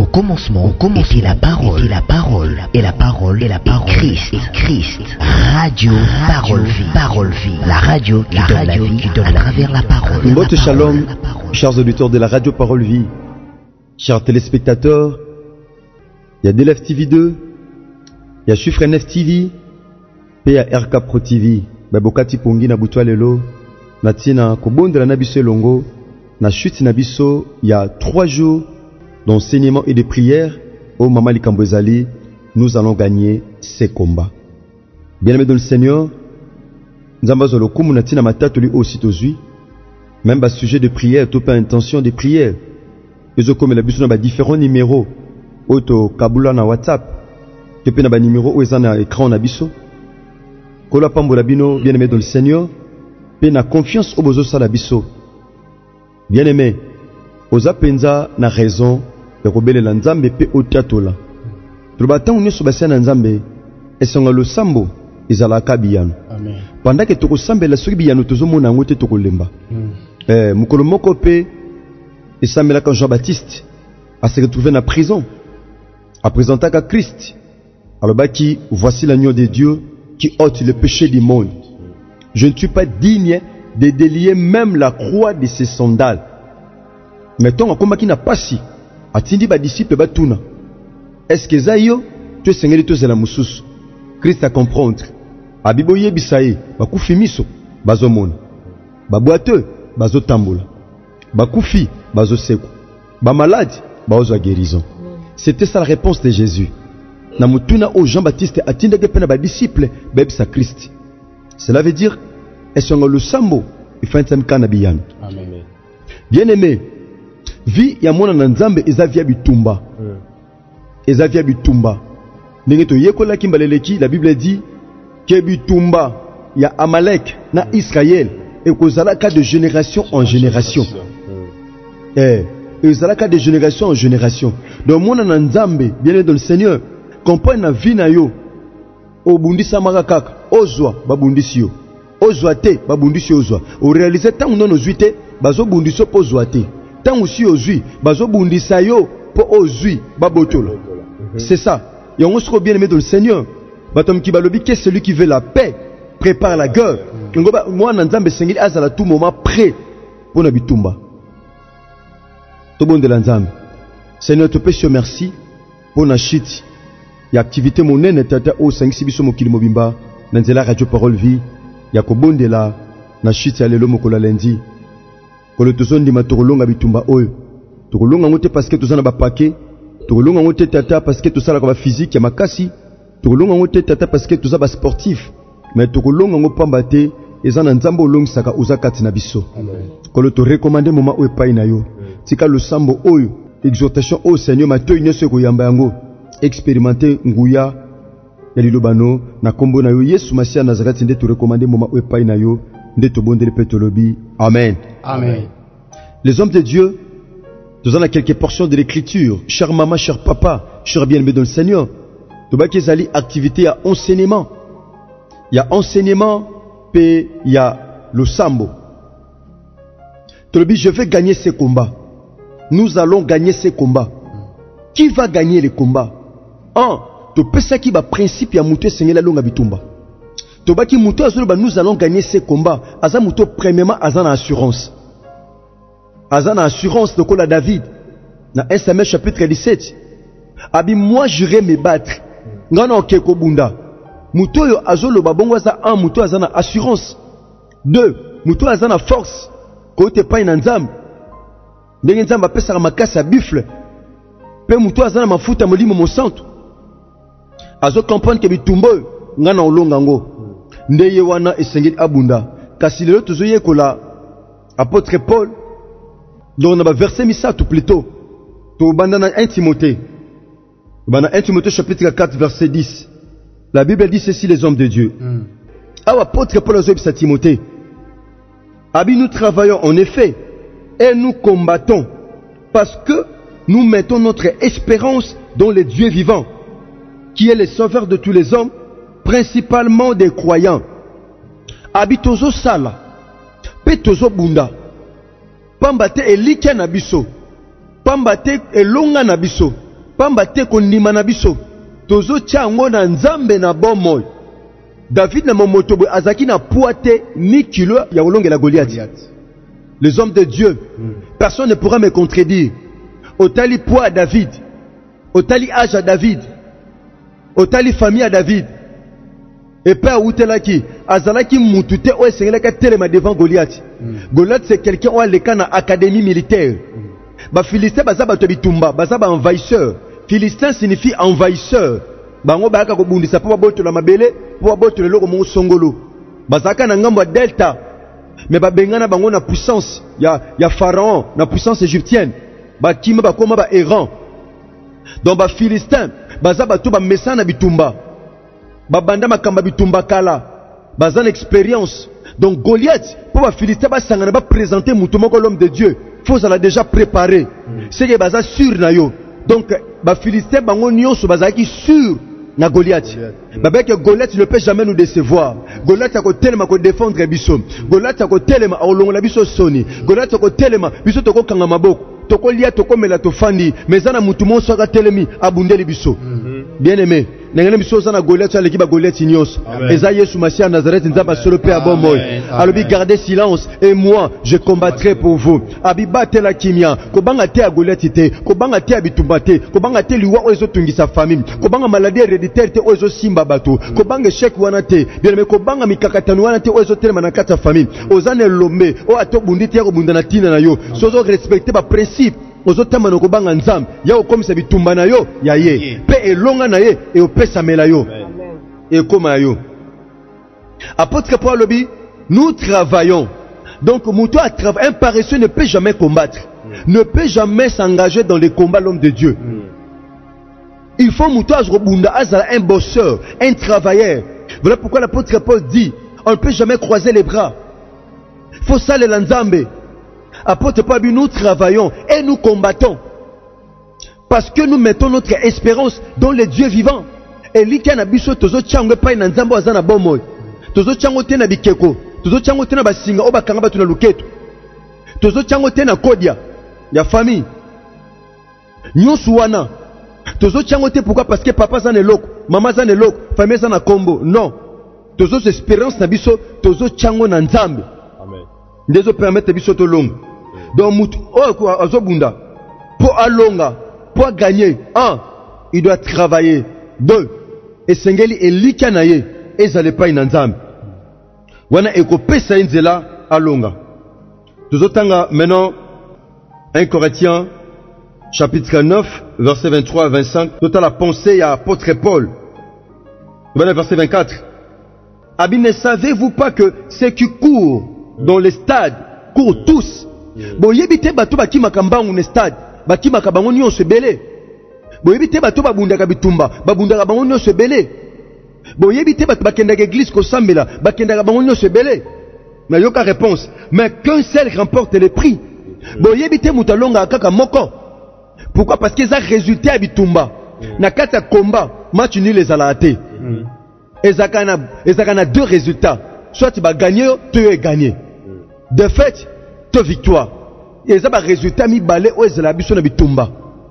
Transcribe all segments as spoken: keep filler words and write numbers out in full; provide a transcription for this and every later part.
Au commencement, au commencement était la parole, était la parole, et la parole, et la parole, Christ, et Christ. Radio, parole vie, parole vie. La radio, qui la donne radio, la vie, qui donne à travers la parole. Mbote Shalom, chers auditeurs de la radio Parole Vie, chers téléspectateurs, il y a D L F T V deux, il y a Chiffre N F T V, et il y a R K Pro T V. Babokati Pongi na Butwa Lelo, na Tina Kobonde la Nabiso Longo, na chute Nabiso, il y a trois jours d'enseignement et de prière au Mama Likambozali, nous allons gagner ces combats. Bien-aimés dans le Seigneur, nous avons le coup, nous avons matatu lui aussi tozui, même bas sujet de prière, tout pas intention de prière. Ils ont comme la besoin de différents numéros, auto Kabula na WhatsApp, tu peux na numéro où ils ont un écran na biso. Kola pambo la bino, bien-aimés dans le Seigneur, pe na confiance au bozo sa la biso. Bien-aimés, oza penza na raison de rebelle la nzambe pe otiatola. Trobata unyo sobasa na nzambe esonga lo sambo ezala kabiyano. Amen. Pendant que toko sambe la soki biyano tozo mona ngote toko lemba. Mm. Eh mukolo moko pe esambela quand Jean-Baptiste a se retrouvé na prison a présenté à Christ. Alors baki voici l'agneau de Dieu qui ôte le péché du monde. Je ne suis pas digne de délier même la croix de ses sandales. Mettons un combat qui n'a pas si. Atindi ba disciple ba tuna. Est-ce que Zayo, tu es sengeli to zela mususu? Christ a comprendre. Abiboye bisaye, ba kufi miso, bazo mona. Ba boiteux, bazo tambola. Ba kufi, bazo seko. Ba malade, bazo guérison. C'était ça la réponse de Jésus. Na mutuna au Jean-Baptiste atindi ke pena ba disciple, ba bisa Christ. Cela veut dire est-ce que le sambo, il faut un kana biyan. Amen. Bien-aimé, vie ya mona na nzambe eza via bitumba. Mm. Eza via bitumba. Ndenge to yekola kimbaleleki, la Bible dit que bitumba ya Amalek na Israël et kozalaka de génération en génération. Mm. Eh, ezalaka de génération en génération. Donc mona na nzambe, bien dans le Seigneur, comprendre na vie na yo. Obundisa makaka, ozwa babundisi yo. Ozwa te babundisi ozwa. O réaliser tant non ozuite, bazo bundiso po zoate. Tant aussi ozui, bazo bundisa yo po ozui babotolo. C'est ça. Et on se bien aimé dans le Seigneur. Batom ki balobi que celui qui veut la paix prépare la guerre. Ngoba moi na nzambe sengeli azala tout moment prêt pour na bitumba. To bon de la nzambe. Seigneur te pèse merci pour na shit. Ya activité monene tata o sengisi biso mokili mobimba na nzela radio Parole Vie. Ya ko bondela na shit ya lelo mokola lendi. Kolo tozondi matolonga bitumba oyo. Tokolonga ngote parce que tozana ba paquet. Tokolonga ngote tata parce que tozala ko ba physique ya makasi. Tokolonga ngote tata parce que tozaba sportif. Mais tokolonga ngo pamba te ezana nzambo olongisaka uzakati na biso. Amen. Kolo to recommander moment oyo pai na yo. Tika le sambo oyo exhortation au Seigneur matoyi nyonso ko yamba yango. Expérimenter nguya ya lilobano na kombo na yo Yesu Masia Nazareth nde to recommander moment oyo pai na yo. Amen. Amen. Les hommes de Dieu, nous avons quelques portions de l'écriture. Cher maman, cher papa, cher bien-aimé dans le Seigneur. Tout bas qu'ils allaient activité à enseignement. Il y a enseignement, puis il y a le sambo. Je vais gagner ces combats. Nous allons gagner ces combats. Qui va gagner les combats? Un, tu peux ça qui va principe ya mouté seigneur la longue bitumba. Tobaki muto azoloba nous allons gagner ces combats. Aza muto premièrement azana assurance. Azana assurance de kola David. Na un Samuel chapitre dix-sept. Abi moi j'irai me battre. Ngana okeko bunda. Muto yo azoloba bongo aza un muto azana assurance. Deux, muto azana force. Kote pa ina nzambe. Ndenge nzambe apesa makasa buffle. Pe muto azana mafuta molimo mo santo. Azo comprendre que bitumbo ngana olonga ngo. Ndeye wana esengeli abunda kasi lelo tozoye kola apôtre Paul dans le verset misatu plutôt to banda na un Timothée bana un Timothée chapitre quatre verset dix. La Bible dit ceci les hommes de Dieu. Mm. Ah apôtre Paul azoye sa Timothée. Abi nous travaillons en effet et nous combattons parce que nous mettons notre espérance dans le Dieu vivant qui est le sauveur de tous les hommes, principalement des croyants. Habitozo sala, petozo bunda, pambate elike na biso, pambate elonga na biso, pamba te kondima na biso tozo tyango na nzambe na bomoi. David na momoto boy azaki na poate ni kilo ya kolongela Goliath. Les hommes de Dieu, mm. personne ne pourra me contredire. Otali poids à David, otali âge à David, otali famille à David. Et père Outelaki, Azalaki Moutouté, ou Sengelaka Telema devant Goliath. Mm. Goliath c'est quelqu'un ou le cas dans académie militaire. Mm. Ba Philistin bazaba tobitumba, bazaba envahisseur. Philistin signifie envahisseur. Bango baka ko bundisa po baboto la mabele, po baboto le loko mo songolo. Bazaka na ngambo delta. Mais ba bengana bango na puissance, ya ya pharaon, na puissance égyptienne. Ba kima ba koma ba errant. Donc ba Philistin, bazaba to ba mesana bitumba. Babanda makamba bitumba kala bazan expérience. Donc Goliath pour ba Philistin ba sangana ba présenter mutumoko l'homme de Dieu faut ala déjà préparé mm. c'est que baza sûr na yo. Donc ba Philistin bango nyonso bazaki sûr na Goliath. Mm. Babé que Goliath ne peut jamais nous décevoir. Goliath a ko telema ko défendre biso. Goliath a ko telema a olongola biso soni. Goliath a ko telema biso to ko kanga maboko. To ko lia to ko mela to fandi mezana mutumo so ka telemi abundeli biso. Mm-hmm. Bien aimé. Nengene biso sana Goliath aleki ba Goliath nyos. Eza Yesu Masia Nazareth nzaba solo pe abomoy. Alobi gardez silence et moi je combattrai pour vous. Abiba te la kimia, ko banga te a Goliath te, ko banga te abitumba te, ko banga te liwa ozo tungisa famille, ko banga maladie héréditaire te ozo simba bato, ko banga échec wana te, bien mais ko banga mikakatanu wana te ozo telema na kata famille. Ozane lombe, o ato bundi te ko bunda na tina na yo. Sozo respecter ba principe. Ozotama no kobanga nzam ya okomisa bitumba na yo ya ye pe elonga na ye e opesa mela yo e koma yo. Apôtre Paul lobi nous travaillons. Donc muto a travaillé, un paresseux ne peut jamais combattre, mm. ne peut jamais s'engager dans les combats l'homme de Dieu. Mm. Il faut muto azrobunda azala un bosseur, un travailleur. Voilà pourquoi l'apôtre Paul dit on ne peut jamais croiser les bras. Faut saler l'anzambe. Apôtre Paul, nous travaillons et nous combattons parce que nous mettons notre espérance dans le Dieu vivant. Et li kana biso tozo chango pa na nzambo azana bomoy. Tozo chango te na bikeko, tozo chango te na basinga obakanga batu na luketo. Tozo chango te na kodia ya famille. Nyonso wana tozo chango te pourquoi parce que papa zana loko, maman zana loko, famille zana kombo. Non. Tozo espérance na biso, tozo chango na nzambe. Amen. Ndezo permettre biso to longa. Donc mutu oh quoi azobunda pour alonga pour gagner un il doit travailler. Deux et sengeli elika na ye ezale pa inanzambe wana ekopesa nzela alonga. Tozotanga maintenant un Corinthiens chapitre neuf verset vingt-trois à vingt-cinq. Total la pensée à apôtre Paul. Voilà verset vingt-quatre. Abi ne savez-vous pas que ceux qui courent dans les stades courent tous. Boyebi te bato bakimaka mbangu ne stade bakimaka bango nyonso ebele. Boyebi te bato babundaka bitumba babundaka bango nyonso ebele. Boyebi te bato bakendaka église kosambela bakendaka bango nyonso ebele. Na yoka réponse mais qu'un seul remporte le prix. Boyebi te mutu alongaka kaka moko. Pourquoi? Parce que ça résultat ya bitumba na kati ya combat match nul ezalaka te. Ezaka na ezaka na deux résultats, soit tu vas gagner tu vas gagner. De fait to victoire. Et ça va résultat mi balé o ezala biso na bitumba.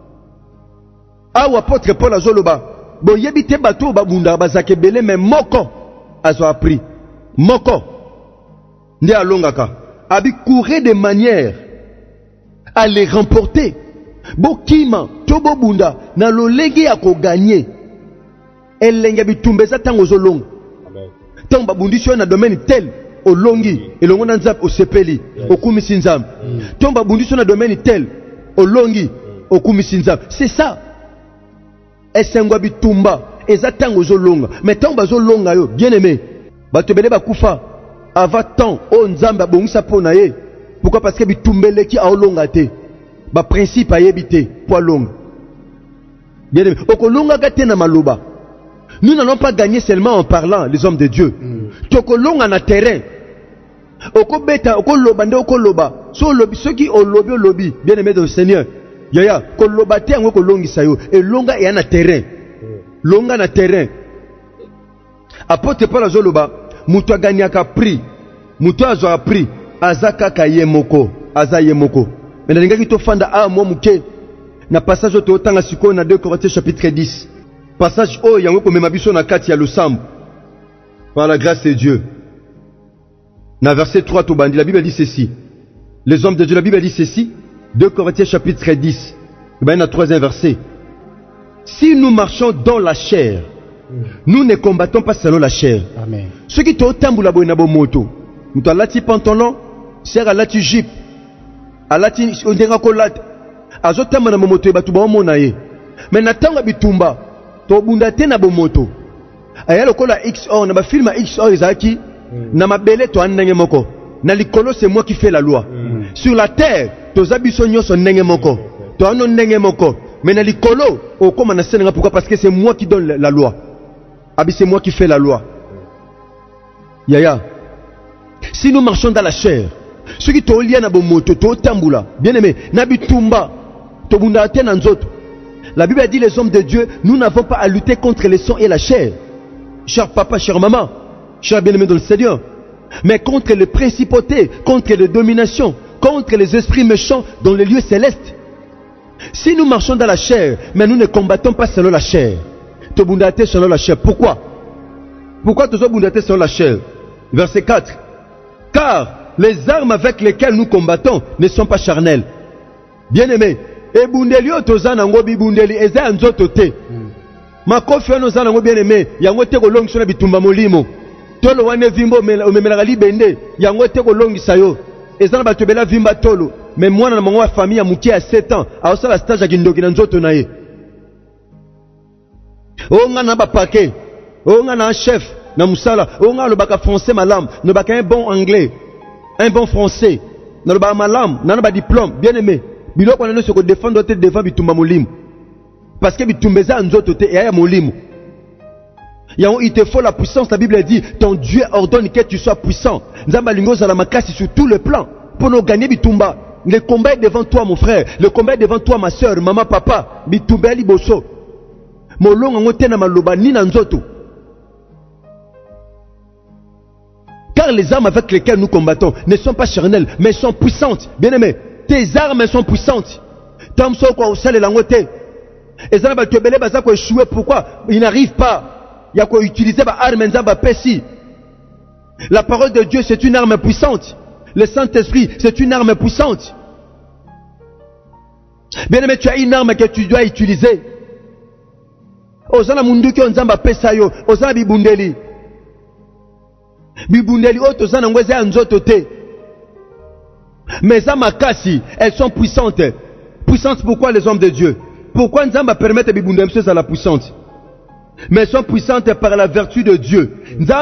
Awa apôtre Paul azoloba boyebi te bato babunda bazake belé mais moko azo appris moko ndi alongaka abi courir de manière à les remporter. Bokima to bobunda na lolegi ya ko gagner elenge bitumba za tango zolonga. Amen. Tango babundisho na domaine tel olongi elongo na nzambe osepeli okumisi nzambe. Tomba bundiso na domaine tel olongi okumisi nzambe. C'est ça. Esengwa bitumba ezatango zolonga. Mais tomba zolonga yo bien aimé. Bato bele bakufa avant temps o nzambe abongisa pona ye. Pourquoi? Parce que bitumbeleki a olonga te. Ba principe ayebite po longa. Bien aimé. Okolonga gate na maloba. Nous n'allons pas gagner seulement en parlant, les hommes de Dieu. Tokolonga na terrain. Okobeta okoloba nde okoloba. So lobi ceux qui ont lobby lobby, bien aimé de Seigneur. Yaya koloba te ngo kolongisa yo et longa et na terrain. Longa na terrain. Apôtre Paul azoloba, mutu aganyaka prix. Mutu azo appris azaka ka yemoko, aza yemoko. Mais ndengaki to fanda a mo muke. na passage au tanga siko na deux Corinthiens chapitre dix. Passage oh yango ko mema biso na kati ya losambo. Par la grâce de Dieu. Na verset trois to bandi, la Bible dit ceci. Les hommes de Dieu, la Bible dit ceci. deux Corinthiens chapitre dix. Et bien, il y a un troisième verset. Si nous marchons dans la chair, nous ne combattons pas selon la chair. Amen. Ceux qui t'ont tamboula boina bo moto, nous t'as lati pantalon, serre à lati jeep, à lati ondera kolat, à zotama na moto et batuba monaye. Mais natanga bitumba, to bundate na bo moto. Aya lokola X O, na ba film X O ezaki, na mabele to anenge moko. Na likolo c'est moi qui fais la loi. Mm. Sur la terre, to abiso nyoso nenge moko. To ano nenge moko. Mais na likolo, o koma na senenga pourquoi? Parce que c'est moi qui donne la loi. Abi c'est moi qui fais la loi. Yaya. Si nous marchons dans la chair, ceux qui to lia na bomoto, to tambula, bien aimé, na bitumba, to bunda te na nzoto. La Bible a dit les hommes de Dieu, nous n'avons pas à lutter contre les sang et la chair. Cher papa, chère maman, cher bien-aimé dans le Seigneur. Mais contre les principautés, contre les dominations, contre les esprits méchants dans les lieux célestes. Si nous marchons dans la chair, mais nous ne combattons pas selon la chair. Tobundate selon la chair. Pourquoi? Pourquoi tobundate selon la chair? Verset quatre. Car les armes avec lesquelles nous combattons ne sont pas charnelles. Bien-aimés, et bundelio tozana ngobi bundeli eza nzoto te. Makofi ono zana ngobi bien-aimé, yango te kolongi sona bitumba molimo. Tolo wane vimbo omemela libende yango te kolongisa yo ezana batobela vimba tolo mais mwana na mongo wa famille ya mukie à sept ans aosala stage ya kindoki na nzoto na ye onga na ba paquet onga na chef na musala onga lo baka français malam no baka un bon anglais un bon français na lo ba malam na ba diplôme bien aimé biloko na no se ko défendre te devant bitumba molimo parce que bitumbeza nzoto te ya molimo. Il te faut la puissance. La Bible dit ton Dieu ordonne que tu sois puissant. Sur tous les plans pour nous gagner bitumba. Le combat est devant toi mon frère. Le combat est devant toi ma soeur, maman, papa. Bitumba liboso. Molonga ngote na maloba ni na nzoto. Car les armes avec lesquelles nous combattons ne sont pas charnelles mais sont puissantes. Bien aimé, tes armes sont puissantes. Tamso kwa usale la ngote. Ezana ba tobele baza ko échouer pourquoi? Il n'arrive pas. Il y a quoi utiliser ba arme nzamba pesi. La parole de Dieu c'est une arme puissante. Le Saint-Esprit c'est une arme puissante. Bien aimé, tu as une arme que tu dois utiliser. Ozana munduki nzamba pesa yo, ozana bibundeli. Bibundeli oto zana ngweze nzoto te. Mais za makasi, elles sont puissantes. Puissantes pourquoi les hommes de Dieu? Pourquoi nzamba permettre bibundeli à la puissante? Mais sont puissantes par la vertu de Dieu.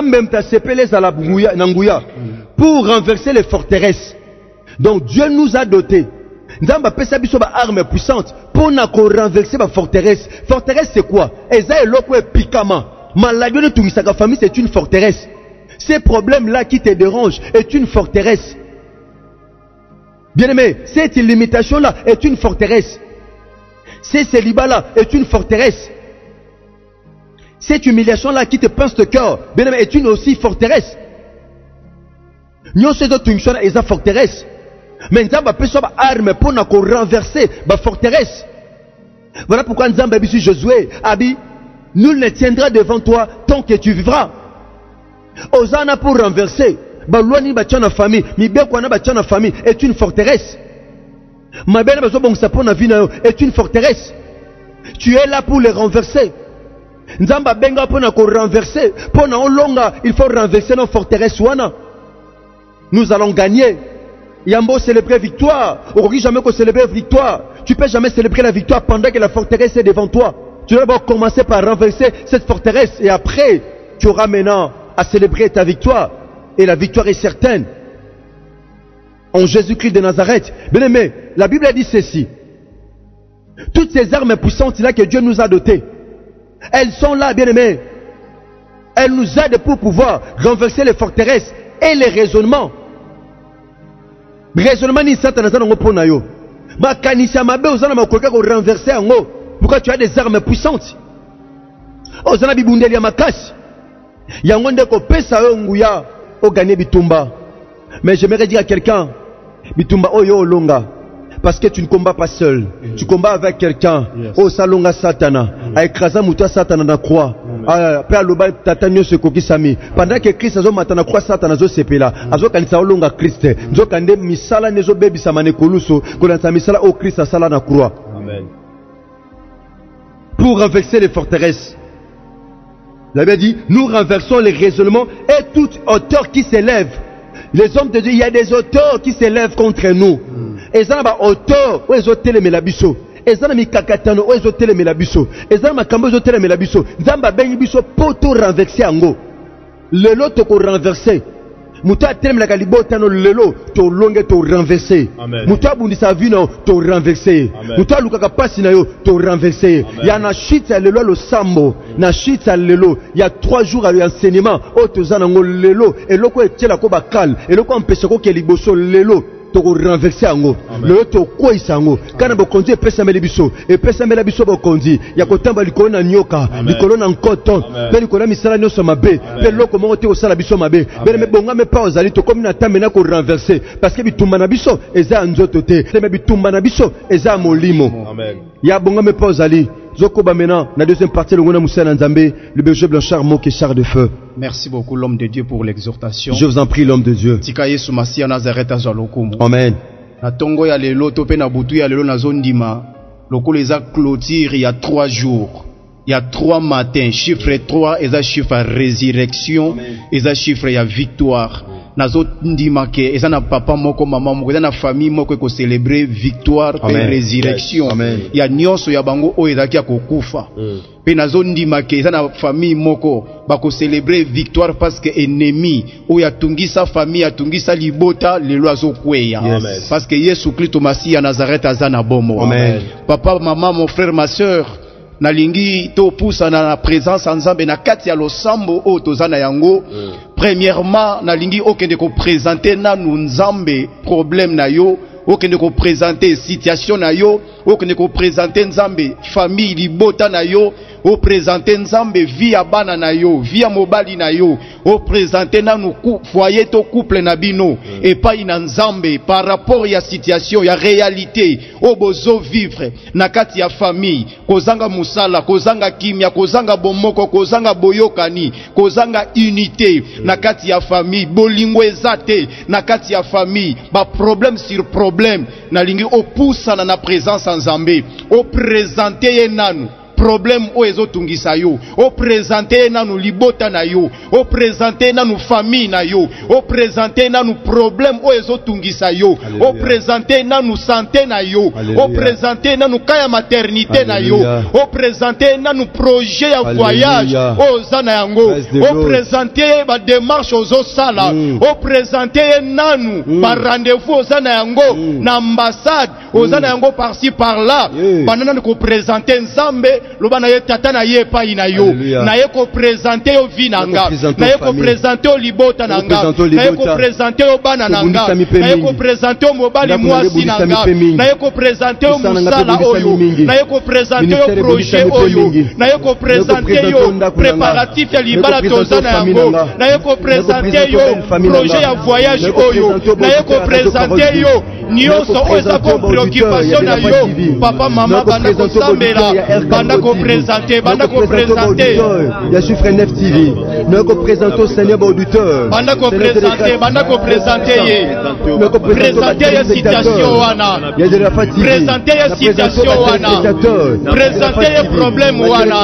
Pour renverser les forteresses. Donc Dieu nous a dotés. Nous avons des armes puissantes pour renverser les forteresses. Forteresse c'est quoi? Maladie de toute famille c'est une forteresse. Ces problèmes-là qui te dérangent est une forteresse. Bien-aimé, cette limitation-là est une forteresse. Ce célibat-là est une forteresse. Cette humiliation-là qui te pince le cœur, bien aimé, est une aussi forteresse. Nous sommes dans une forteresse. Mais nous avons besoin d'armes pour nous renverser la forteresse. Voilà pourquoi nous avons besoin de Josué. Abi, nul ne tiendra devant toi tant que tu vivras. Osana pour renverser. Balwani bachana famille, mi bekwana bachana famille est une forteresse. Ma belle besoin bon sapon na vie est une forteresse. Tu es là pour les renverser. Nzamba benga pona ko renverser, pona olonga, il faut renverser nos forteresses wana. Nous allons gagner. Yambo célébrer victoire. Aujourd'hui jamais qu'on célébrer victoire. Tu peux jamais célébrer la victoire pendant que la forteresse est devant toi. Tu dois d'abord commencer par renverser cette forteresse et après tu auras maintenant à célébrer ta victoire et la victoire est certaine. En Jésus-Christ de Nazareth. Bien aimé, la Bible a dit ceci. Toutes ces armes puissantes là que Dieu nous a dotées, elles sont là, bien aimés. Elles nous aident pour pouvoir renverser les forteresses et les raisonnements. Raisonnement ni satan na zango pona yo. Ma kanisa mabe ozana makoka ko renverser ngo. Pourquoi tu as des armes puissantes? Ozana bibundeli ya makasi. Yango ndeko pesa yo nguya o gagner bitumba. Mais j'aimerais dire à quelqu'un bitumba oyo olonga. Parce que tu ne combats pas seul. Mm. Tu combats avec quelqu'un. Yes. Oh, salonga satana. Mm. A écrasé moutoua satana na croix. Père Loba tatanyo se koki sami. Pendant que Christ a zo matana croix satana zo sepela. Azo kanisa olonga Christ. Zo kande misala nezo bebi samane koluso. Kolanta misala o Christ a sala na croix. Amen. Pour renverser les forteresses. La Bible dit, nous renversons les raisonnements et toute hauteur qui s'élève. Les hommes de Dieu, il y a des auteurs qui s'élèvent contre nous. Et ça, il auteur, où ils ont télé melabiso. Et ça, il kakatano, où ils ont télé melabiso. Et ça, il kambo ont télé melabiso. Zamba ben yibiso poto renverser ango. Le lot to renverser. Mouta télé melakalibo lelo to longue to renverser. Mouta bundisa vino to renverser. Mouta lukaka pasi na yo to renverser. Il y a na chita lelo lo sambo. Na chita lelo. Il y a trois jours à l'enseignement. O to zanango lelo. Et loko etela ko bakal. Et loko empêche ko keliboso lelo. To renverser ango. Le to quoi isango. Kana bo kondi pesa melebiso. Et pesa melebiso bo kondi. Ya kotamba likolo na nyoka. Likolo na nkoton. Pe likolo misala nyoso mabe. Pe loko mo te osala biso mabe. Pe me bonga me pa ozali to comme na tamena ko renverser. Parce que bitumba na biso eza nzoto te. Te me bitumba na biso eza molimo. Amen. Ya bonga me pa ozali. Zokoba maintenant, la deuxième partie, le Moussa Nzambe, le berger Blanchard, mot et char de feu. Merci beaucoup, l'homme de Dieu, pour l'exhortation. Je vous en prie, l'homme de Dieu. Amen. Na tongo ya lelo tope na butu ya lelo na zondima. Loko les a clôture il y a trois jours. Il y a trois matins. Chiffre trois, et ça chiffre à résurrection. Et ça chiffre à victoire. Nazo ndima ke eza na papa moko mama moko eza na famille moko ko célébrer victoire et résurrection. Ya nyonso ya bango o ezaki ya kokufa. Pe nazo ndima ke eza na famille moko ba ko célébrer victoire parce que ennemi o ya tungisa famille ya tungisa libota lelo azo kweya. Parce que Yesu Kristo Masi ya Nazareth azana bomo. Amen. Papa maman mon frère ma sœur nalingi to pousa na la présence ensemble na kati ya losambo o tozana yango. Mm. Premièrement nalingi okende ko présenter na nzambe problème na yo, okende ko présenter situation na yo, okende ko présenter nzambe famille libota na yo, o présenter nzambe vie ya bana na yo, vie ya mobali na yo, o présenter na nou foyer to couple na bino. Mm. Et pas ina nzambe par rapport ya situation ya réalité o bozo vivre na kati ya famille kozanga musala, kozanga kimia, kozanga bomoko, kozanga boyokani, kozanga unité na kati ya famille, bolingo ezate na kati ya famille, ba problème sur problème na lingi o poussa na na présence nzambe, o présenter ye nanu problème o ezotungisa yo, o présenter nanu libota na yo, o présenter nanu famille na yo, o présenter nanu problème o ezotungisa yo, o présenter nanu santé na yo, o présenter nanu kaya maternité na yo, o présenter nanu projet ya voyage o zana yango, o présenter ba démarche ozo sala, o présenter nanu ba rendez-vous o zana yango na ambassade o zana yango par-ci par-là, banana ko présenter nzambe loba na ye tata na ye pa ina yo na ye ko présenter yo vinanga na ye ko présenter yo libota nanga na ye ko présenter yo bana nanga na ye ko présenter yo mobali mwasi nanga na ye ko présenter yo musala oyo na ye ko présenter yo projet oyo na ye ko présenter yo préparatif ya libala tozana yango na ye ko présenter yo projet ya voyage oyo na ye ko présenter yo nyonso oza ko préoccupation na yo papa mama bana ko sambela bana ko présenter, banda ko présenter. Il y a chiffre neuf T V. Nous ko présenter au Seigneur auditeur. Banda ko présenter, banda ko présenter. Présenter la situation wana. Il y a de la fatigue. Présenter la situation wana. Présenter les problèmes wana.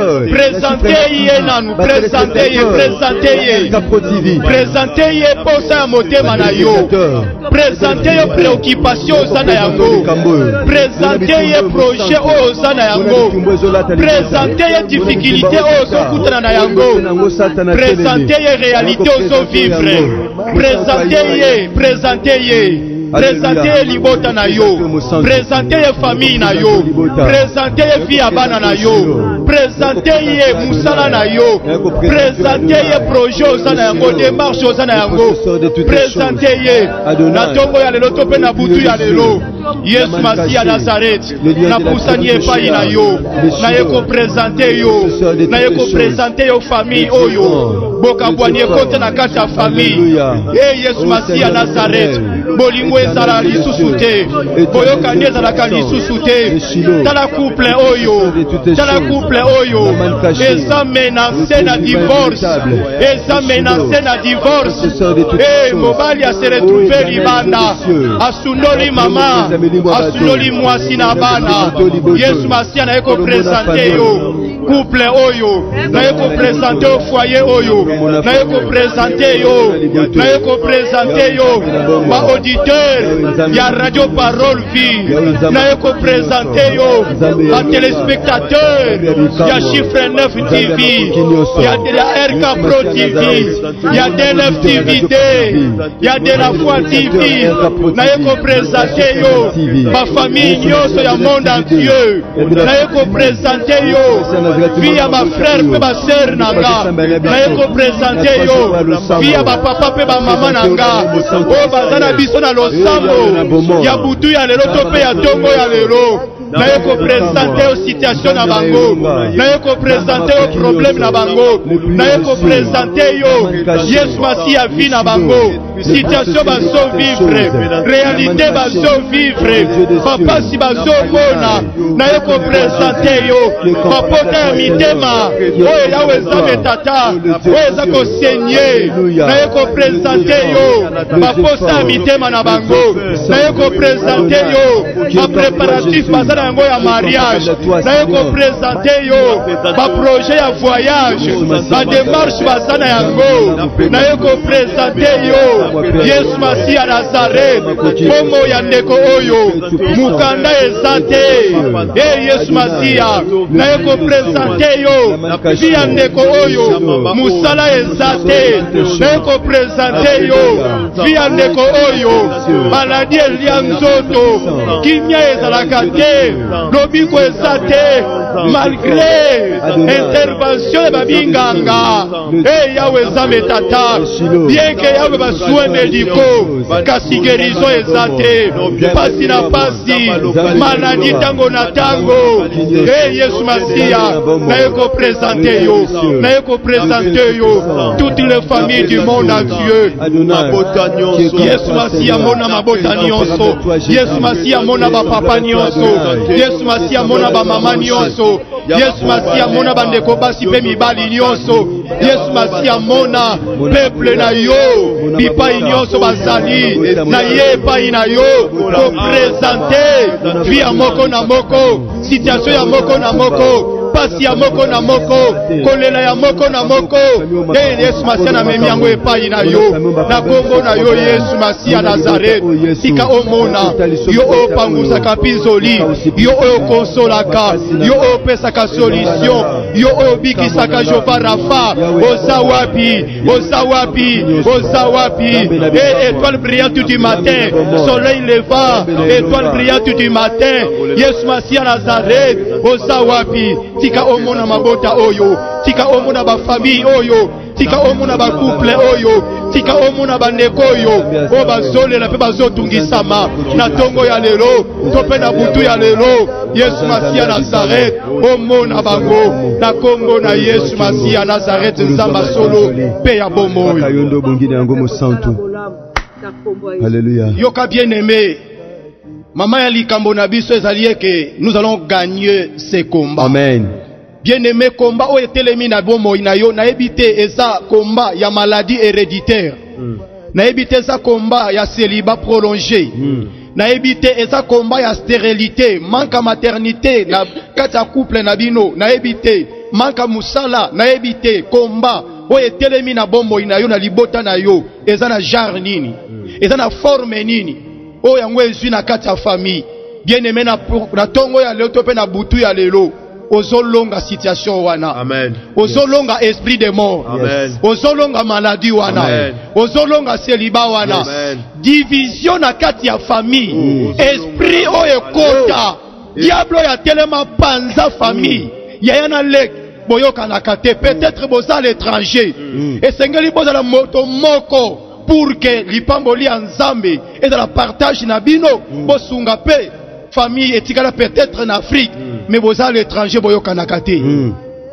Présenter yé nanu, présenter yé, présenter yé. Présenter yé posa motema na yo. Présenter yé préoccupation sana yango. Présenter yé projet o sana yango. Présenter les difficultés aux okutana na yango, présenter les réalités aux vivre, présenter présenter présenter libota na yo, présenter les familles na yo, présenter les filles abana na yo, présenter les musala na yo, présenter les projets aux yango, démarches aux yango, présenter les na tongo ya lelo tope na butu ya lelo. Yesu Masi ya Nazareth, na pusani epai na yo, na ye ko présenter yo, na ye ko présenter yo famille oyo. bokabwani ekote na kati ya famille. Eh Yesu Masiya Nazareth, bolingo ezala lisusu te, boyokani ezalaka lisusu te. Tala couple oyo, tala couple oyo, eza menacé na divorce, eza menacé na divorce. Eh mobali a se retrouvé libanda, asunoli mama, asunoli mwasi na bana. Yesu Masiya na eko présenter yo couple oyo, na eko présenter au foyer oyo, na eko présenter yo, na eko présenter yo ba auditeur ya Radio Parole Vie, na eko présenter yo ba téléspectateur ya Chiffre neuf T V, ya de la R K Pro T V, ya de neuf T V D, ya de la Foi T V, na eko présenter yo ba famille nyonso ya monde entier, na eko présenter yo via ba frère pe ba sœur nanga, na eko présenter yo via ba papa pe ba mama nanga, o bazana biso na losambo ya butu ya lelo to pe ya tongo ya lelo. Na yeko présenter aux situations na bango, na yeko présenter aux problèmes na bango, na yeko présenter yo Yesu Masiya vie na bango, situation baso vivre, réalité baso vivre, papa si baso mona, na yeko présenter yo papota ya mitema, oyo yawe zabe tata, oyo za ko senye, na yeko présenter yo paposa ya mitema na bango, na yeko présenter yo ba préparatif bazana yango ya mariage, na yeko présenter yo ba projet ya voyage, ba démarche bazana yango, na yeko présenter yo Yesu Masiya Nazareth, momo ya ndeko oyo mukanda ezate. Eh Yesu Masiya, na yeko présenter yo via ndeko oyo musala ezate, na yeko présenter yo via ndeko oyo maladie elia nzoto, kimia ezalaka te, lobiko ezate, malgré intervention de babinganga. Eh Yahweh Zame tata, bien que Yahweh ba soin médicaux, kasi guérison ezate, pasi na pasi, maladie tango na tango. Eh Yesu Masiya, na yeko présenter yo, na yeko présenter yo toutes les familles du monde entier. Yesu Masiya mona mabota nyonso, Yesu Masiya mona ba papa nyonso, Yesu Masiya mona ba mama nyonso, Yesu Masiya mona ba ndeko basi pe mibali nyonso, Yesu Masiya mona peuple na yo bipai nyonso bazali na ye epai na yo ko présenter via moko na moko, situation ya moko na moko, pasi ya moko na moko, kolela ya moko na moko. Eh Yesu Masiya na memi yango epai na yo, na kombo na yo Yesu Masiya Nazareth, tika omona yo opangusaka pizoli, yo okonsolaka, yo opesaka solution, yo obikisaka Jehova Rafa, oza wapi, oza wapi, oza wapi. Eh étoile brillante du matin, soleil levant, étoile brillante du matin, Yesu Masiya Nazareth, oza wapi. Tika omona mabota oyo, tika omona ba famille oyo, tika omona ba couple oyo, tika omona ba ndeko oyo, o bazolela pe bazotungisama na tongo ya lelo, tope na butu ya lelo. Yesu Masiya Nazareth, omona bango na kombo na Yesu Masiya Nazareth, nzamba solo pe ya bomo. Alléluia. Yoka bien-aimé, maman ya likambo na biso ezali que nous allons gagner ces combats. Amen. Bien-aimé, combat o etelemi na bomo na yo na ebité eza combat ya maladie héréditaire. Mm. Na ebité eza combat ya célibat prolongé. Mm. Na ebité eza combat ya stérilité, manque à maternité na kata couple na bino, na ebité manque à musala, na ebité combat o etelemi na bomo na yo na libota na yo eza na genre nini? Mm. Eza na forme nini? O yango ezwi na kati ya famille. Bien-aimé na na tongo ya lelo to pe na butu ya lelo, ozolonga situation wana. Amen. Ozolonga esprit de mort. Amen. Ozolonga maladie wana. Amen. Ozolonga celibat wana. Amen. Division na kati ya famille. Mm. Esprit oyo kota. Diablo ya telema panza famille. Yayana lek boyoka na kate, peut-être boza à l'étranger. Mm. Et sengeli boza la moto moko pour que lipamboli nzambe et dans la partage na bino mm. bosunga pe famille etikala peut-être en Afrique mm. mais boza à l'étranger boyoka na kate. Mm.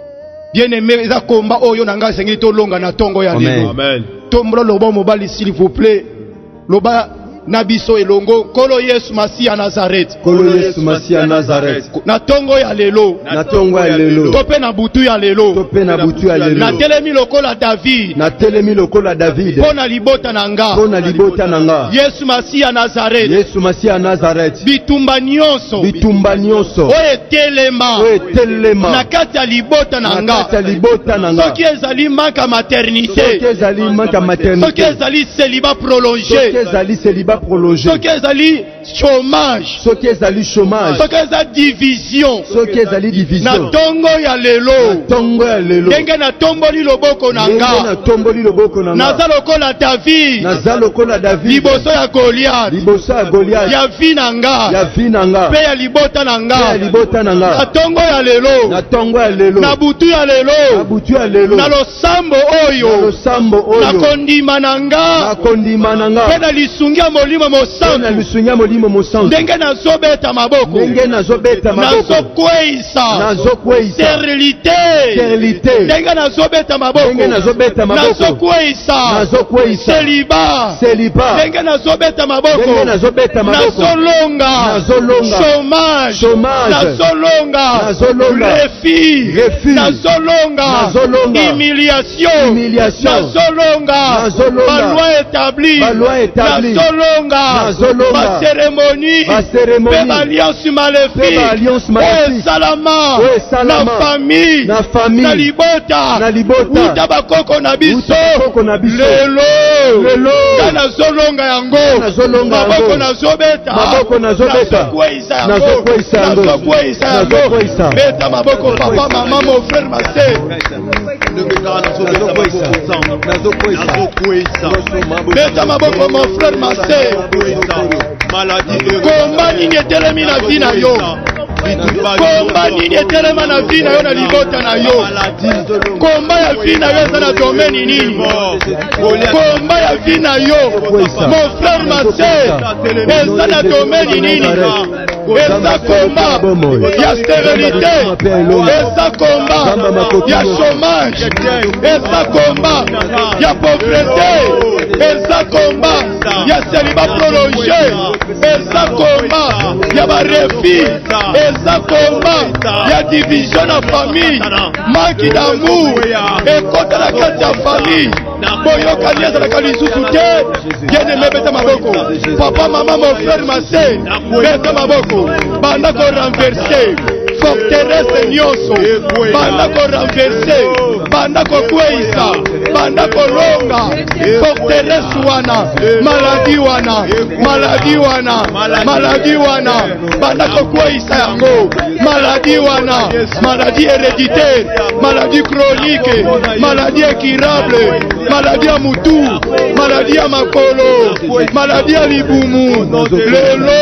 Bien aimé, eza combat oyo nanga sengeli to longa na tongo ya lelo. Amen. Tombolo loba mobali s'il vous plaît. Loba Nabiso elongo kolo Yesu Masiya Nazareth. Kolo Yesu Masiya Nazareth. Na tongo ya lelo. Na tongo ya lelo. Tope na butu ya lelo. Tope na butu ya lelo. Na telemi lokola David. Na telemi lokola David. Pona libota nanga. Pona libota nanga. Yesu Masiya Nazareth. Yesu Masiya Nazareth. Bitumba nyonso. Bitumba nyonso. Oye telema. Oye telema. Na kati ya libota nanga. Na kati ya libota nanga. Soki ezali manka maternité. Soki ezali manka maternité. Soki ezali célibat prolongé. Soki ezali célibat prolongé. Soki ezali chômage. Soki ezali chômage. Soki ezali division. Soki ezali division. Na tongo ya lelo. Na tongo ya lelo. Ndenge na tomboli loboko nanga. Ndenge na tomboli loboko nanga. Naza lokola David. Naza lokola David. Liboso ya Goliath. Liboso ya Goliath. Ya vi nanga. Ya vi nanga. Pe ya libota nanga. Pe ya libota nanga. Na tongo ya lelo. Na tongo ya lelo. Na butu ya lelo. Na butu ya lelo. Na losambo oyo. Na losambo oyo. Na kondima nanga. Na kondima nanga. Pe na lisungia molimo mosantu. Na lisungia molimo mosantu. Ndenge nazobeta maboko. Ndenge nazobeta maboko. Nazokweisa. Nazokweisa. Sterilité. Sterilité. Ndenge nazobeta maboko. Ndenge nazobeta maboko. Nazokweisa. Nazokweisa. Célibat. Célibat. Ndenge nazobeta maboko. Ndenge nazobeta maboko. Nazolonga. Nazolonga. Chômage. Chômage. Nazolonga. Nazolonga. Refus. Refus. Nazolonga. Nazolonga. Humiliation. Humiliation. Nazolonga. Nazolonga. Ma loi établie. Ma loi établie. Nazolonga. Nazolonga. Ma cérémonie. Ma cérémonie. Pe ba alliance maléfique. Pe ba alliance maléfique. Oh salama. Oh salama. Na famille. Na famille. Na libota. Na libota. Uta bakoko na biso. Uta bakoko na biso. Lelo. Lelo. Kana zolonga yango. Nazolonga yango. Maboko nazobeta. Maboko nazobeta. Nazokweisa yango. Nazokweisa yango. Nazokweisa yango. Nazokweisa. Beta maboko papa mama mon frère ma sœur. Beta maboko mon frère ma sœur. Komba nini etelemi na vi na yo. Komba nini etelema na vi na yo na libota na yo. Komba ya vi na yo eza na domaine nini. Komba ya vi na yo mon frère ma sœur eza na domaine nini. Eza komba ya stérilité. Eza komba ya chômage. Eza komba ya pauvreté. Eza komba ya célibat prolongé. Eza komba ya barefi. Eza komba ya division na famille. Manque d'amour ekota na kati ya famille. Boyokani ezalaka lisusu te. Bien aimé beta maboko. Papa mama mon frère ma sœur beta maboko. Banda ko renverser forteresse nyonso. Banda ko renverser. Banda ko kweisa. Banda ko longa. Forteresse wana. Maladie wana. Maladie wana. Maladie wana. Banda ko kweisa yango. Maladie wana. Maladie héréditaire. Maladie chronique. Maladie incurable. Maladie à mutu. Maladie à makolo. Maladie à libumu. Lelo.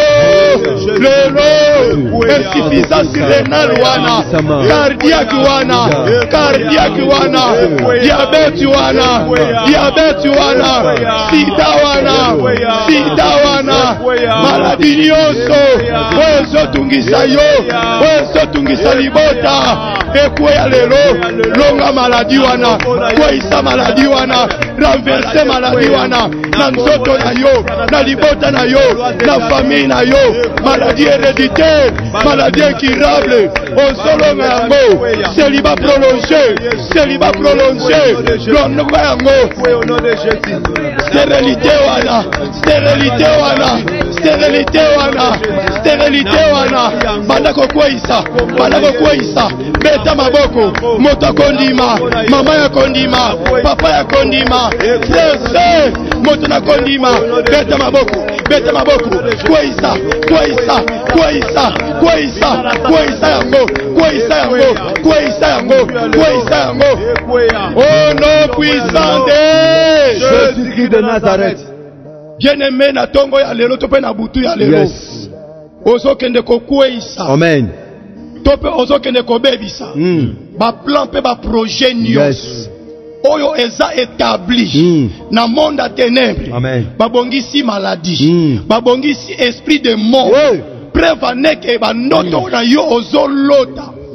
Lelo. Insuffisance rénale wana. Cardiaque wana. Cardiaque wana. Diabète wana. Diabète wana. Sida wana. Sida wana. Maladie nyonso. Wezo tungisa yo. Wezo tungisa libota. Ekweya lelo. Longa maladie wana. Kweisa maladie wana. Renverser maladie wana. Na nzoto na yo. Na libota na yo. Na famille na yo. Maladie héréditaire. Maladie incurable. Osolonga yango. Célibat prolongé. Célibat prolongé. Longa yango. Stérilité wana. Stérilité wana. Stérilité wana. Stérilité wana. Banda kokweisa. Banda kokweisa. Beta maboko. Moto kondima. Mama ya kondima. Papa ya kondima. Frère, moto na kondima. Beta maboko. Beta maboko. Kweisa. Kweisa. Kweisa. Kweisa. Kweisa yango. Kweisa yango. Kweisa yango. Kweisa yango. Oh non puissant de Jésus-Christ de Nazareth. Bien-aimé na tongo ya lelo tope na butu ya lelo. Yes. Ozokende kokweisa. Amen. Tope ozokende kobebisa. Mm. Ba plan pe ba projet nyonso. Yes. Oyo eza établi Mm. na monde à ténèbres. Amen. Babongisi maladie. Mm. Babongisi esprit de mort. Ouais. Preuve aneke ba noto na yo ozolota.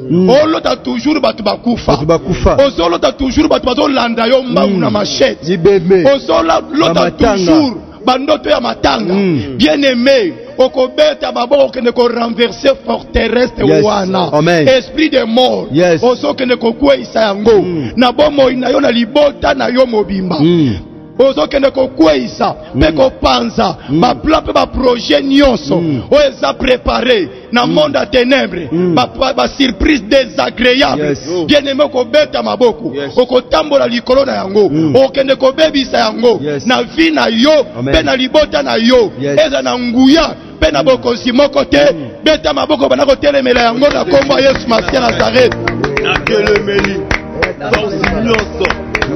olota toujours batu bakufa ozolota toujours batu bazolanda yo mbangu na machete ozolota toujours bandoto ya matanga bien aimé okobeta baboko kende ko renverser forteresse wana esprit de mort ozokende kokweyisa yango na bomo na yo na libota na yo mobimba ozokende kokweyisa mpe kopanza baplan mpe baprojet nyonso oyo eza préparé na monde ya ténèbre basurprise désagréable bien aimé okobeta maboko okotambola likolo na yango okende kobebisa yango na vi na yo mpe na libota na yo eza na nguya mpe na bokonzi moko te beta maboko bana kotelemela yango na kombo ya Yesu Masia Nazareth nakelemeli force nyonso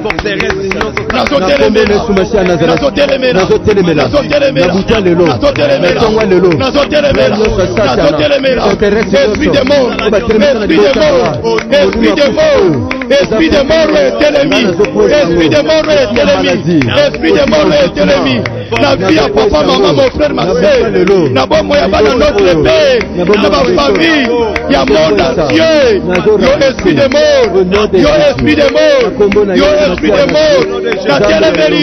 esprit de mort est ennemi, esprit de mort est ennemi, esprit de mort est ennemi. La vie à papa, maman, mon frère, ma soeur, na bon moyen dans notre pays, dans ma famille, il y a monde entier. Yo esprit de mort, yo esprit de mort, yo esprit de mort. La terre est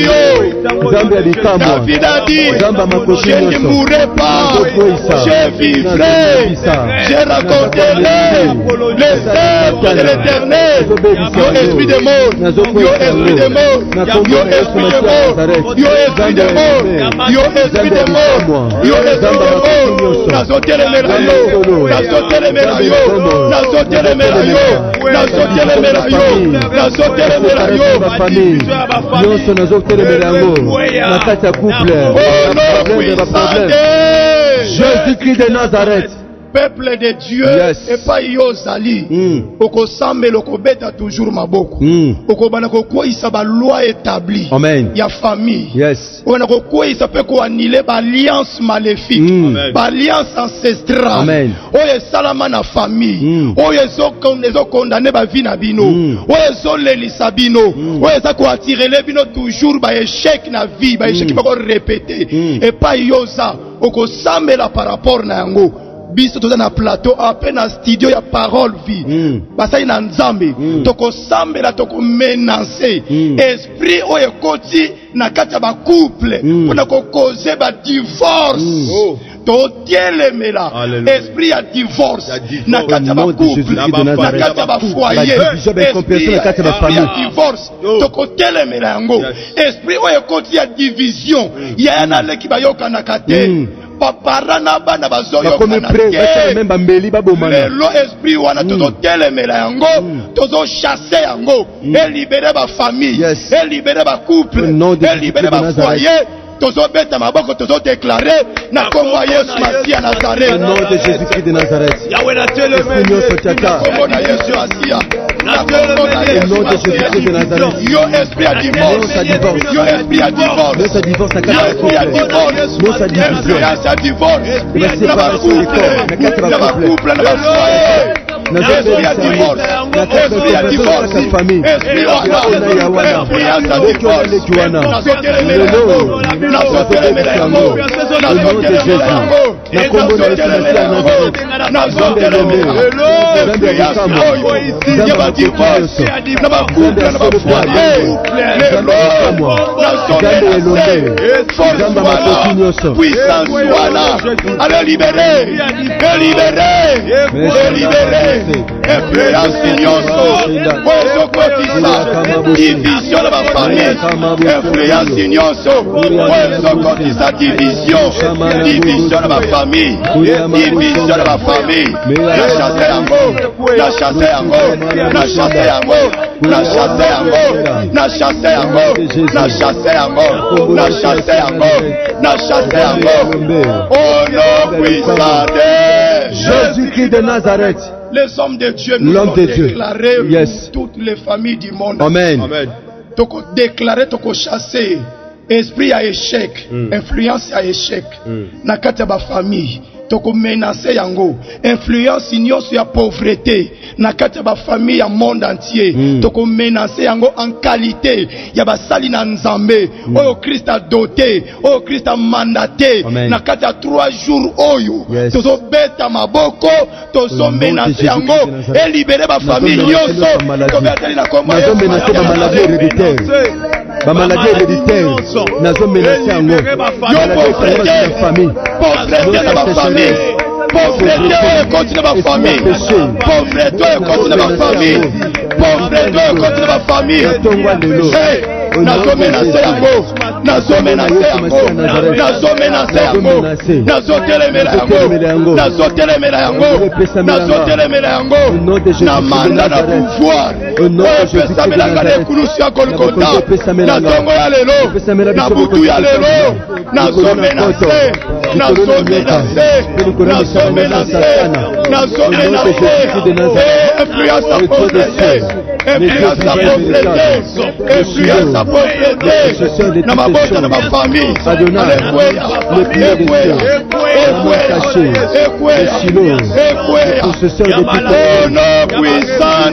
yo. David a dit, je ne mourrai pas, je vivrai, je raconterai les œuvres de l'Éternel. Yo esprit de mort, yo esprit de mort, yo esprit de mort, yo esprit de mort, yo esprit de mort, yo esprit de mort. Nazotelemela yo, nazotelemela yo, nazotelemela yo, nazotelemela yo, nazotelemela yo. Nyonso nazotelemela yango na kati ya couple problème Jésus-Christ de Nazareth. Peuple de Dieu, et pas yozali. Oko sambe loko beta toujours maboko. Oko bana ko kwa isa ba loi établie. Amen. Ya famille. Yes. Wana ko kwa isa pe ko annuler ba alliance maléfique. Ba alliance ancestrale. Amen. Oye salama na famille. Oye zo kondezo condamner ba vie na bino. Oye zo lelisa bino. Oye za ko attirer les bino toujours ba échec na vie, ba échec ba ko répéter. Et pas yoza. Oko sambe la par rapport na yango. Biso toza na plateau ape na studio ya parole vie mm. Basai na nzambe mm. Toko sambela toko menacer mm. Esprit oye koti na kati ya ba couple mm. Pona ko causer ba divorce mm. Oh. To tielemela esprit ya divorce na kati ya ba couple na kati ya ba foyer esprit ya divorce toko tielemela yango esprit oye koti ya division ya na leki bayoka na kate Papa na bana bazoyo lelo esprit wana tozo telemela yango tozo chasser yango et libérer ba famille et libérer ba couple et libérer ba foyer tozo beta maboko tozo déclarer na kombo Yesu Masia Nazareth au nom de Jésus-Christ de Nazareth Yahweh na telemela na kombo na Yesu Masia na kombo na Yesu Masia yo esprit à divorce yo esprit à divorce yo divorce yo esprit à divorce yo sa division ya divorce la séparation des corps na ba couple na ba foyer esprit à divorce esprit à divorce esprit à divorce na sotelemela na sotelemela yango na sotelemela yango na kombo na Yesu Masia na sotelemela esprit ya soyo ya ba divorce na ba couple na ba foyer na sotelemela force wana puissance wana allez libérer libérer libérer influence nyonso oyo kotisa division na ba famille influence nyonso oyo kotisa division division na ba famille division na ba famille na chasser yango na chasser yango na chasser yango na chasser yango na chasser yango na chasser yango na chasser yango na chasser yango au nom puissant de Jésus-Christ de Nazareth. Les hommes de Dieu nous ont déclaré yes. Toutes les familles du monde. Amen. Amen. Toko déclaré, toko chassé esprit ya échec, Mm. influence ya échec. Mm. Na kati ya ba famille, toko menacer yango. Influence nyonso ya pauvreté, na kati ya ba famille ya monde entier. Mm. Toko menacer yango en qualité ya ba sali na Nzambe. Mm. Oyo Christ a doté, oyo Christ a mandaté. Amen. Na kati ya trois jours oyo, Yes. tozo beta maboko, tozo Au nom de menacer Jésus yango, Christ de Nazareth. et libérer ba famille Nazo menacer nyonso. ba maladie. Tobeteli na kombo Nazo Yesu. menacer ba maladie héréditaire. Ba maladie héréditaire. Nazo menacer yango. Maladie héréditaire de la famille. Pauvreté de ma famille. Pauvreté continue ma famille. Pauvreté continue ma famille. Pauvreté continue ma famille. Hey, nazo menacer yango. Nazo menacer yango. Nazo menacer yango. Nazo telemela yango. Nazo telemela yango. Nazo telemela yango. Na manda na pouvoir. Oyo pesa melanga na ekulusu ya Golgotha. Na tongo ya lelo. Na butu ya lelo. Nazo menacer. Nazo menacer. Nazo menacer. Nazo menacer. Influence à pauvreté. Influence à pauvreté. Influence à pauvreté. Na mabota na ma famille. Aleluya. Aleluya. Au nom puissant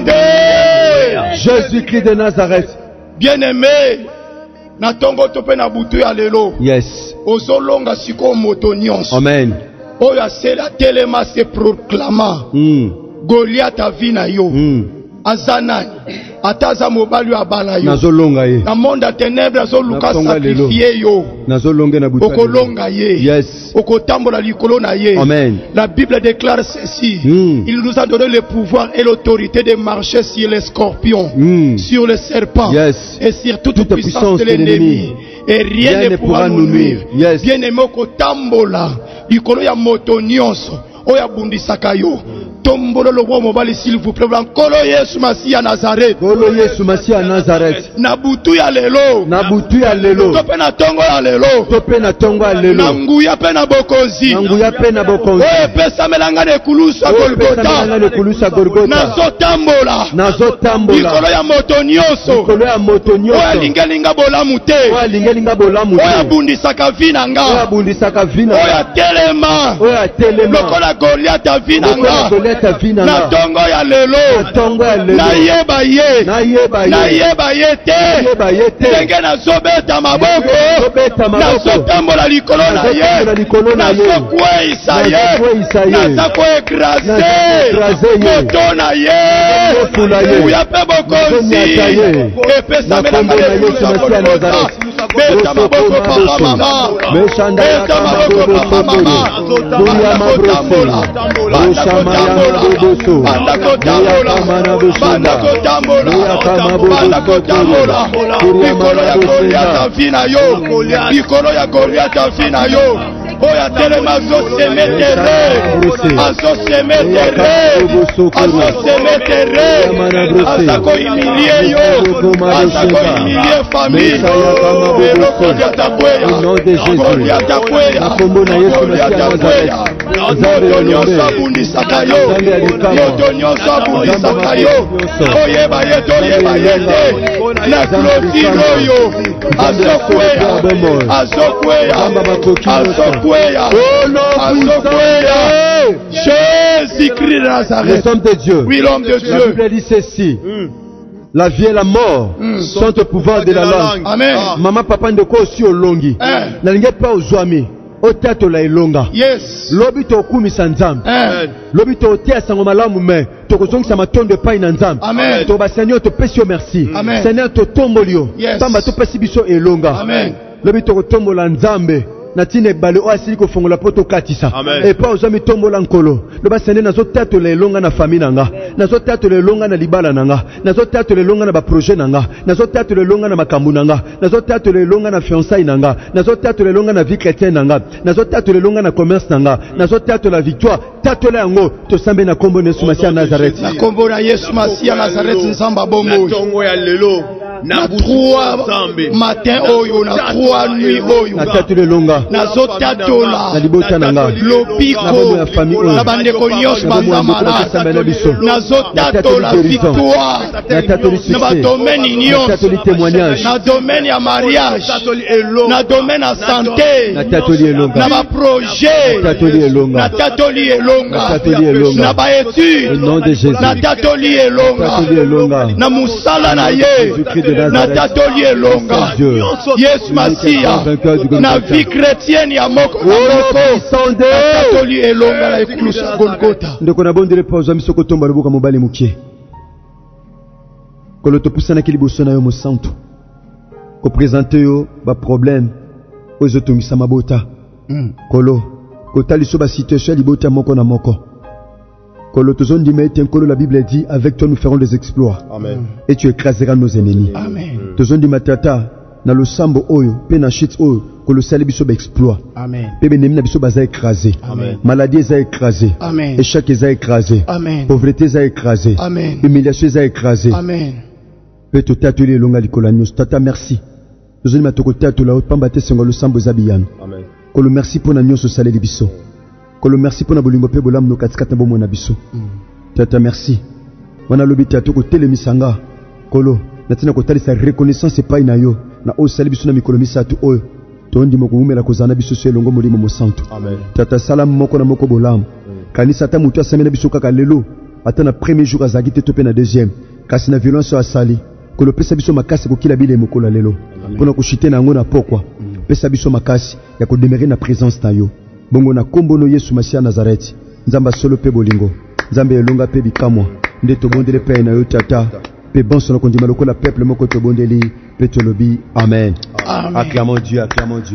de Jésus-Christ de Nazareth. bien-aimé, na tongo tope na butu ya lelo. Yes. Ozolonga siko moto nyonso. Amen. Oyo asela telema se proclama. Mm. Goliath avina yo. Mm. Azanani. Ataza mobali abala yo. Nazolonga ye. Na monde ya ténèbres azoluka Natonga lelo. sacrifier yo. Nazolonga na butu. Okolonga ye. Yes. Okotambola likolo na ye. Amen. La Bible déclare ceci. Mm. Il nous a donné le pouvoir et l'autorité de marcher sur les scorpions, Mm. sur les serpents Yes. et sur toute, Toute puissance, puissance de de l'ennemi. Et rien, Rien ne pourra nous nuire. Yes. Bien aimé okotambola likolo ya moto nyonso oya bundisaka yo. Tombolo lobo mobali s'il vous plaît. Nkolo Yesu Masiya Nazareth. Kolo Yesu Masiya Nazareth. Na butu ya lelo. Na butu ya lelo. Tope na tongo ya lelo. Tope na tongo ya lelo. Na nguya pe na bokonzi. Na nguya pe na bokonzi. Oye pesa melanga ne kulusa Golgotha. Golgotha. Ne kulusa Golgotha. Nazo tambola. Nazo tambola. Likolo ya moto nyonso. Likolo ya moto nyonso. Oya lingelinga bolamu te. Oya lingelinga bolamu te. Oya bundisaka vinanga. Oya bundisaka vinanga. Oya telema. Oya telema. Lokola Goliath vinanga. Lokola Goliath vinanga. Na tongo ya lelo. Na tongo ya lelo. Na yeba ye. Na yeba ye. Na yeba ye te. Na yeba ye te. Ndenge nazobeta maboko. Nazobeta maboko. Nazotambola likolo na ye. Nazotambola likolo na ye. Nazokweyisa ye. Nazokweyisa ye. Nazokoekrase. Nazokoekrase ye. Moto na ye. Nazofula ye. Uya pe bokonzi. Nazonyata ye. Epesa melanga Nakombo na le Yesu Masiya Nazareth. Beta maboko papa mama. Meshanda ya Beta kama maboko bobo papa mama. sobo. Buya mabroso. Bushama ya maboboso. Banda kotambola. Banda kotambola. Buya kama bobo Banda kotambola. Buya Likolo ya Goliath mabroso. vina yo. Likolo ya Goliath vina yo. Oya telema zo semetere. Azo semetere. Azo semetere. Azako humilie yo. Azako humilie famille. Eloko jatakweya. Goliath takweya. Goliath takweya. Moto nyonso abundisaka yo. Moto nyonso abundisaka yo. Oyeba ye toyeba ye te. Na clôture oyo. Azokweya. Azokweya. Azokweya. Azokweya. Jésus-Christ de Nazareth. Les hommes de Dieu. Oui, l'homme de La Dieu. Bible dit ceci. La vie et la mort sont au pouvoir de la langue. Amen. Maman, papa, ndeko aussi au longi. Hein. Nalinge pas aux oami. Au théâtre la ilonga. Yes. Lobi to kumisa nzambe. Hein. Lobi to tia sango malamu me. To kozongisa matondo epai na nzambe. Amen. To ba Seigneur to pesi yo merci. Amen. Seigneur to tombolio. Yes. Pamba to pesi biso elonga. Amen. Lobi to kotombola nzambe. Natine ebale o asili kofongola poto katisa. Et pas ozami tombola nkolo. Loba Seigneur nazo théâtre la ilonga na famille nanga. Nazo théâtre la ilonga na libala nanga. Nazo théâtre la ilonga na ba projet nanga. Nazo théâtre la ilonga na makambu nanga. Nazo théâtre la ilonga na fiançailles nanga. Nazo théâtre la ilonga na vie chrétienne nanga. Nazo théâtre la ilonga na commerce nanga. Nazo théâtre la victoire. Théâtre la yango to sambe na kombo Yesu Masiya Nazareth. Na kombo na Yesu Masiya Nazareth nzamba bombo. Tongo ya lelo. na trois matin oyo na trois nuit oyo nazotatola lobiko na bandeko nyonso baza malade nazotatola victoire na badomeni nyonso na domaine ya mariage na domaine ya santé na baprojet na tatoli elonga na baetude na tatoli elonga na musala na ye na tatoli elonga Yesu Masia na vie chrétienne ya moko na tatoli elonga na ekulusa Golgotha ndeko na bondele pa ozwa miso kotomba loboka mobali mukie kolo topusana ki liboso na yo mosantu kopresente yo baproblème oyo ezotungisa mabota kolo kotaliso basituation ya libota moko na moko kolo tozondima ete nkolo la Bible dit avec toi nous ferons des exploits. Amen. Et tu écraseras nos ennemis. Amen. Tozondima tata na losambo oyo pe na shit oyo kolo sali biso ba exploit. Amen. Pe benemi na biso baza écrasé. Amen. Maladie eza écrasé. Amen. Échec eza écrasé. Amen. Pauvreté eza écrasé. Amen. Humiliation eza écrasé. Amen. Pe to tatuli longa likola nyos tata merci. Tozondima toko tatula pamba te sengo losambo zabiyano. Amen. Kolo merci pour na nyos sali biso. Kolo merci pour na bolingo pe bolam no katikata bomo na biso. Tata merci. Wana lobi tata ko telemisanga. Kolo natina ko talisa reconnaissance pa ina yo na o sali biso na mikolo misatu oyo. Tondi moko umela kozana biso so elongo molimo mo santo. Amen. Tata salam moko na moko bolam. Kanisa ta mutu asamena biso kaka lelo. Ata na premier jour azagi te to pe na deuxième. Kasi na violence asali. Kolo pesa biso makasi ko kila bile moko la lelo. Pona ko chite na ngo na pokwa. Pesa biso makasi ya ko demeurer na présence na yo. Bongo na kombo no Yesu Masia Nazareth. Nzamba solo pe bolingo. Nzambe elonga pe bikamwa. Nde to bondele pe na yo tata. Pe bon sono kondima lokola peuple moko to bondeli pe tolobi. Amen. Amen. Acclamons Dieu, acclamons Dieu.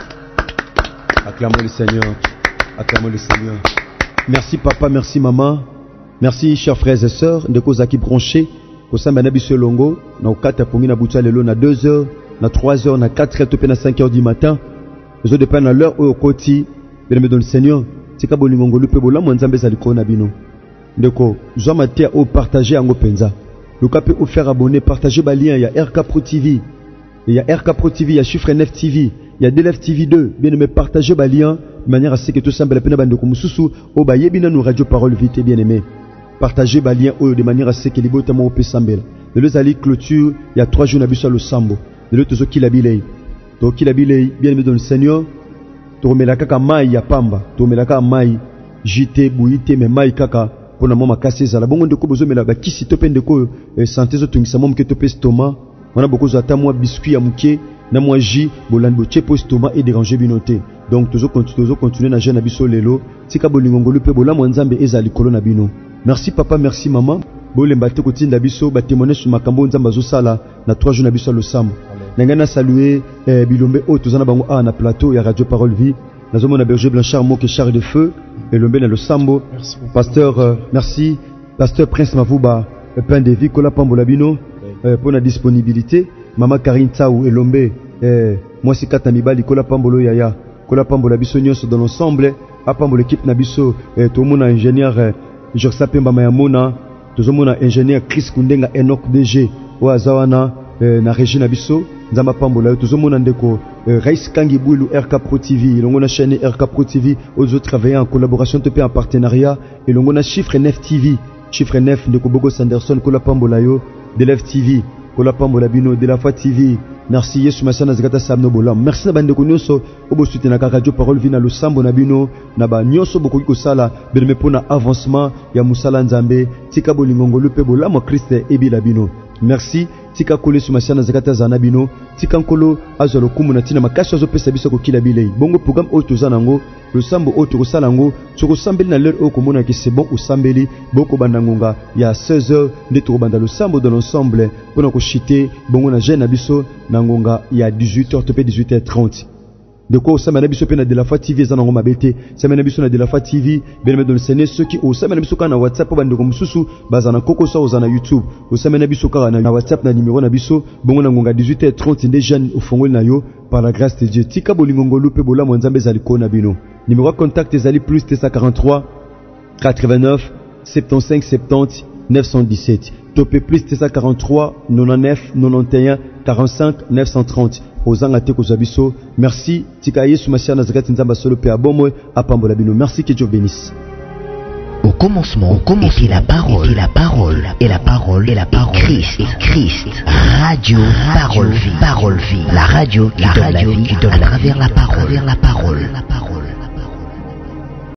Acclamons le Seigneur. Acclamons le Seigneur. Merci papa, merci maman. Merci chers frères et sœurs de cause qui branché. Kosamba na biso longo na okata pongi na buta lelo na deux heures, na trois heures, na quatre heures to pe na cinq heures du matin. Les autres dépendent à l'heure au côté. Bien me donne Seigneur, c'est ka bolingo lupe bola mwanzambe zaliko na bino. Ndeko, zo matia au partager en openza. Le cap peut faire abonner, partager ba lien, il y a R K Pro T V. Il y a R K Pro T V, il y a Chiffre N F T V, il y a D L F T V deux. Bien me partager ba lien de manière à ce que tout semble la peine bandeko mususu au ba yebina nous radio parole vite bien aimé. Partager ba lien de manière à ce que libota mo pe sambela. De les ali clôture, il y a trois jours na biso le sambo. De l'autre zo ki la bilei. To ki la bilei, bien me donne Seigneur. Toromela kaka mai ya pamba, toromela kaka mai jité bouité mais mai kaka pona mama kasi za la bongo ndeko bozo mela ba kisi to pe ndeko santé zo tungisa mom ke to pe stoma wana boko zo ata moi biscuit ya muke na moi jus bolando chepo stoma et déranger binoté donc tozo continuer tozo continuer na jeune na biso lelo tika bolingo ngolu pe bola nzambe eza likolo na bino. Merci papa, merci maman bolemba te kotinda biso ba témoigner sur makambo nzamba zo sala na trois jours na biso le sam. Nangana saluer eh, bilombe o tozana bango a na plateau ya Radio Parole Vie. Nazomona Berger Blanchard Moke Char de Feu et lombe na le sambo. Merci, pasteur euh, merci pasteur Prince Mavuba pain de vie kola pambola bino euh, pour la disponibilité. Maman Karine Taou et lombe eh, moi c'est kata mibali kola pambolo yaya kola pambola biso nyonso dans l'ensemble a pambola équipe na biso eh, to mona ingénieur eh, Jorsa Pemba Mayamona tozomona ingénieur Chris Kundenga Enoch D G wa zawana eh, na régie na biso nzamba pambola tozomona ndeko eh, Rais Kangi Bouilou R K Pro T V longo na chaîne R K Pro T V aux autres travailler en collaboration topé en partenariat et longo na Chiffre N F T V Chiffre neuf ndeko Bogo Sanderson kola pambola yo D L F T V kola pambola bino de la foi T V. Merci Yesu Masana Zagata Samno Bola. Merci na bandeko nyonso obo soutenir na Radio Parole Vie na lo sambo na bino na ba nyonso boko ko sala belme pona avancement ya musala nzambe tika bolingongo lupe bola mo Christ ebila bino. Merci tika kole su Masana Zagata zana bino tika nkolo azolo kumu na tina makasi azo pesa biso ko kila bilei. Bongo programme o tozana ngo le sambo o to sala ngo soko sambeli na l'heure o komona ke c'est bon o sambeli boko bandangonga ya seize heures de to banda le sambo dans l'ensemble pona ko chiter bongo na jeune abiso na ngonga ya dix-huit heures to pe dix-huit heures trente. De quoi au samana biso pe na de la foi T V zana ngo mabete samana biso na de la foi T V bien dans le Seigneur ceux qui au samana biso kana WhatsApp bandeko mususu bazana koko sa ozana YouTube au samana biso kana na WhatsApp na numéro na biso bongo na ngonga dix-huit heures trente des jeunes au fongol na yo par la grâce de Dieu tika bolingongo lupe bola mwanzambe zali kona bino numéro contact ezali plus deux cent quarante-trois quatre-vingt-neuf soixante-quinze soixante-dix neuf cent dix-sept. Topé plus T C quarante-trois, quatre-vingt-neuf, quatre-vingt-onze, quarante-cinq, neuf cent trente. Ozanga te kozabiso. Merci. Tika Yesu Masia Nazaret Nzamba Solo Pe Abomo Apambola Bino. Merci que Dieu bénisse. Au commencement, au commencement était la parole, et la parole, et la parole, et la parole, Christ, Christ, radio, parole vie, parole vie, la radio, la radio qui donne à travers la parole, la parole, la parole.